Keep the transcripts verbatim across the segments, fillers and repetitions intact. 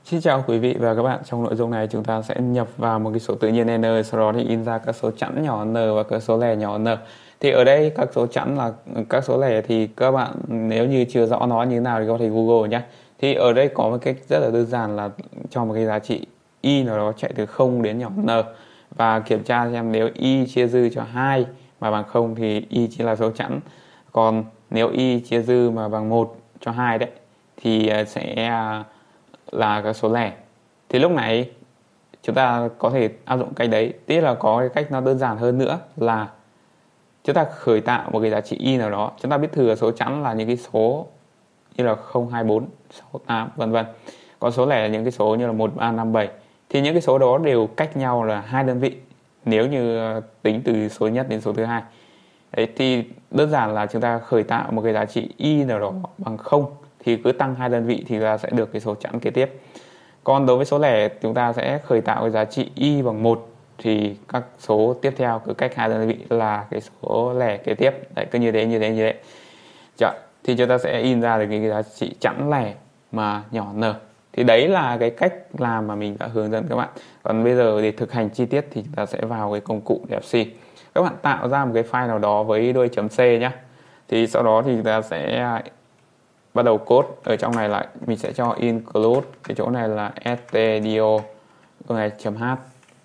Xin chào quý vị và các bạn. Trong nội dung này chúng ta sẽ nhập vào một cái số tự nhiên n, sau đó thì in ra các số chẵn nhỏ n và các số lẻ nhỏ n. Thì ở đây các số chẵn là các số lẻ thì các bạn nếu như chưa rõ nó như thế nào thì có thể Google nhé. Thì ở đây có một cách rất là đơn giản là cho một cái giá trị y nào đó chạy từ không đến nhỏ n và kiểm tra xem nếu y chia dư cho hai mà bằng không thì y chỉ là số chẵn. Còn nếu y chia dư mà bằng một cho hai đấy thì sẽ là các số lẻ. Thì lúc này chúng ta có thể áp dụng cách đấy. Tiếp là có cái cách nó đơn giản hơn nữa là chúng ta khởi tạo một cái giá trị y nào đó. Chúng ta biết thừa số chẵn là những cái số như là không, hai, bốn, sáu, tám vân vân. Còn số lẻ là những cái số như là một, ba, năm, bảy. Thì những cái số đó đều cách nhau là hai đơn vị nếu như tính từ số nhất đến số thứ hai. Đấy, thì đơn giản là chúng ta khởi tạo một cái giá trị y nào đó bằng không thì cứ tăng hai đơn vị thì ta sẽ được cái số chẵn kế tiếp. Còn đối với số lẻ chúng ta sẽ khởi tạo cái giá trị y bằng một thì các số tiếp theo cứ cách hai đơn vị là cái số lẻ kế tiếp. Đấy, cứ như thế như thế như thế. Chợ. Thì chúng ta sẽ in ra được cái giá trị chẵn lẻ mà nhỏ n. Thì đấy là cái cách làm mà mình đã hướng dẫn các bạn. Còn bây giờ để thực hành chi tiết thì chúng ta sẽ vào cái công cụ def xê. Các bạn tạo ra một cái file nào đó với đuôi chấm C nhé. Thì sau đó thì chúng ta sẽ bắt đầu code. Ở trong này lại mình sẽ cho include, cái chỗ này là stdio chỗ này chấm h.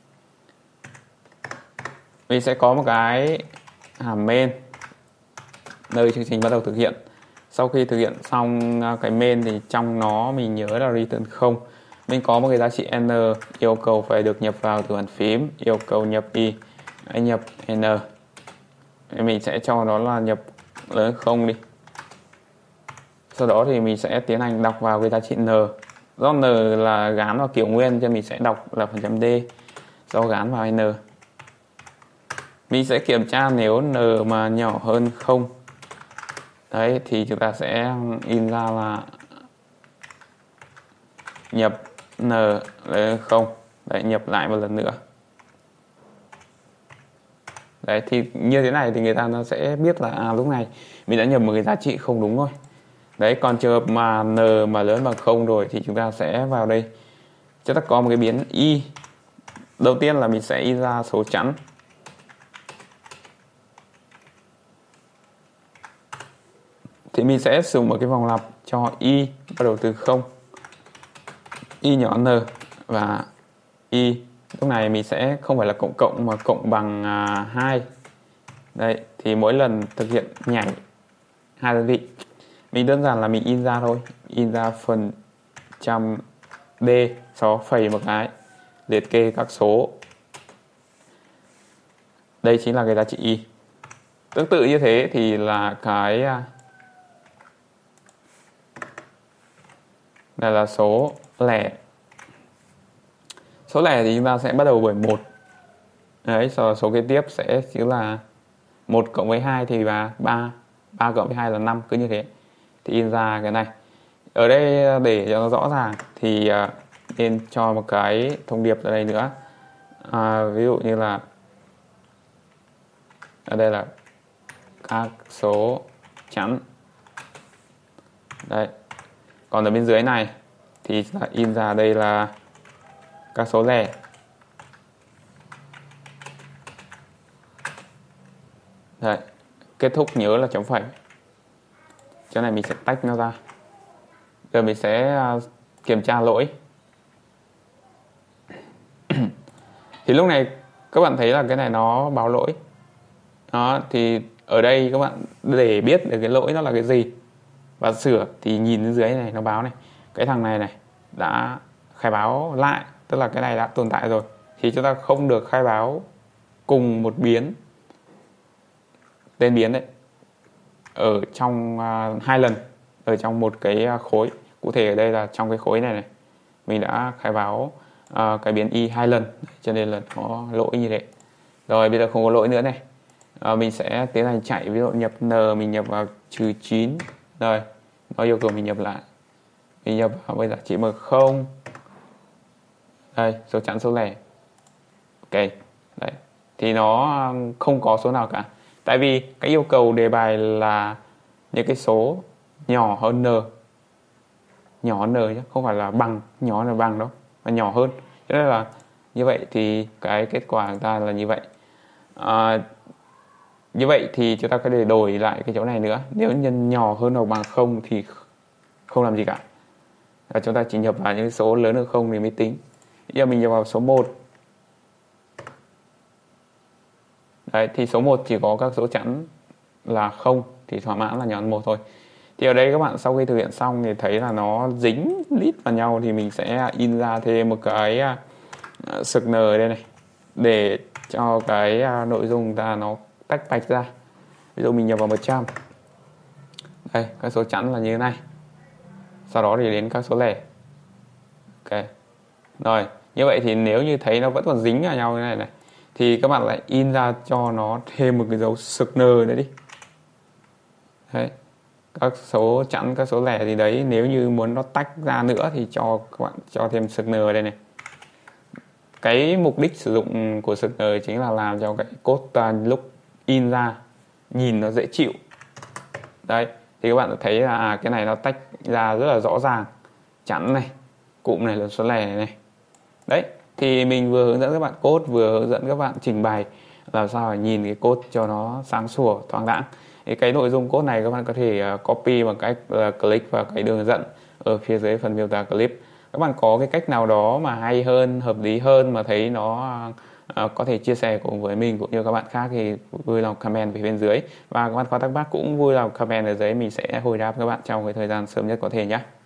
Mình sẽ có một cái hàm main nơi chương trình bắt đầu thực hiện. Sau khi thực hiện xong cái main thì trong nó mình nhớ là return không. Mình có một cái giá trị n yêu cầu phải được nhập vào từ bàn phím, yêu cầu nhập y, hãy nhập n. Mình sẽ cho nó là nhập lớn không đi. Sau đó thì mình sẽ tiến hành đọc vào cái giá trị n. Do n là gán vào kiểu nguyên cho mình sẽ đọc là phần chấm d. Do gán vào n. Mình sẽ kiểm tra nếu n mà nhỏ hơn không. Đấy thì chúng ta sẽ in ra là nhập n lên không. Đấy, nhập lại một lần nữa. Đấy thì như thế này thì người ta nó sẽ biết là à lúc này mình đã nhập một cái giá trị không đúng rồi. Đấy, còn trường hợp mà n mà lớn bằng không rồi thì chúng ta sẽ vào đây. Chúng ta có một cái biến y. Đầu tiên là mình sẽ in ra số chẵn. Thì mình sẽ sử dụng một cái vòng lặp cho y bắt đầu từ không. Y nhỏ n và y. Lúc này mình sẽ không phải là cộng cộng mà cộng bằng à, hai. Đây, thì mỗi lần thực hiện nhảy hai đơn vị. Mình đơn giản là mình in ra thôi. In ra phần trăm D, sau đó phẩy một cái, liệt kê các số. Đây chính là cái giá trị y. Tương tự như thế thì là cái này là số lẻ. Số lẻ thì chúng ta sẽ bắt đầu bởi một. Đấy, sau đó số kế tiếp sẽ chính là một cộng với hai thì là ba. ba cộng với hai là năm, cứ như thế. Thì in ra cái này. Ở đây để cho nó rõ ràng thì nên cho một cái thông điệp ở đây nữa. À, ví dụ như là ở đây là các số chẵn. Đây. Còn ở bên dưới này thì in ra đây là các số lẻ. Đấy. Kết thúc nhớ là chấm phẩy. Chỗ này mình sẽ tách nó ra. Giờ mình sẽ kiểm tra lỗi. Thì lúc này các bạn thấy là cái này nó báo lỗi. Đó, thì ở đây các bạn để biết được cái lỗi nó là cái gì và sửa thì nhìn bên dưới này nó báo này. Cái thằng này này đã khai báo lại, tức là cái này đã tồn tại rồi. Thì chúng ta không được khai báo cùng một biến, tên biến đấy, ở trong uh, hai lần ở trong một cái khối. Cụ thể ở đây là trong cái khối này này mình đã khai báo uh, cái biến y hai lần, cho nên là có lỗi như thế. Rồi bây giờ không có lỗi nữa này. uh, mình sẽ tiến hành chạy, ví dụ nhập n mình nhập vào trừ chín. Rồi nó yêu cầu mình nhập lại, mình nhập vào với giá trị bằng không. Đây, số chẵn số lẻ. Ok. Đấy. Thì nó không có số nào cả. Tại vì cái yêu cầu đề bài là những cái số nhỏ hơn n. nhỏ hơn n nhé, không phải là bằng, nhỏ hơn là bằng đâu, mà nhỏ hơn. Cho nên là như vậy thì cái kết quả của chúng ta là như vậy. À, như vậy thì chúng ta có thể đổi lại cái chỗ này nữa. Nếu nhân nhỏ hơn hoặc bằng không thì không làm gì cả. Và chúng ta chỉ nhập vào những số lớn hơn không thì mới tính. Bây giờ mình nhập vào số một. Đấy, thì số một chỉ có các số chẵn là không thì thỏa mãn là nhỏ hơn một thôi. Thì ở đây các bạn sau khi thực hiện xong thì thấy là nó dính lít vào nhau, thì mình sẽ in ra thêm một cái uh, sực n ở đây này để cho cái uh, nội dung ta nó tách bạch ra. Ví dụ mình nhập vào một trăm. Đây, các số chẵn là như thế này. Sau đó thì đến các số lẻ. Ok. Rồi, như vậy thì nếu như thấy nó vẫn còn dính vào nhau như này này thì các bạn lại in ra cho nó thêm một cái dấu sực n nữa đi. Đấy. Các số chẵn, các số lẻ thì đấy, nếu như muốn nó tách ra nữa thì cho các bạn cho thêm sực n ở đây này. Cái mục đích sử dụng của sực n chính là làm cho cái code ta lúc in ra nhìn nó dễ chịu. Đấy, thì các bạn thấy là à, cái này nó tách ra rất là rõ ràng. Chẵn này, cụm này là số lẻ này, này. Đấy, thì mình vừa hướng dẫn các bạn code, vừa hướng dẫn các bạn trình bày làm sao để nhìn cái code cho nó sáng sủa, thoáng đãng. Thì cái nội dung code này các bạn có thể copy bằng cách là click vào cái đường hướng dẫn ở phía dưới phần miêu tả clip. Các bạn có cái cách nào đó mà hay hơn, hợp lý hơn mà thấy nó uh, có thể chia sẻ cùng với mình cũng như các bạn khác thì vui lòng comment về bên dưới. Và các bạn có thắc mắc cũng vui lòng comment ở dưới, mình sẽ hồi đáp các bạn trong cái thời gian sớm nhất có thể nhé.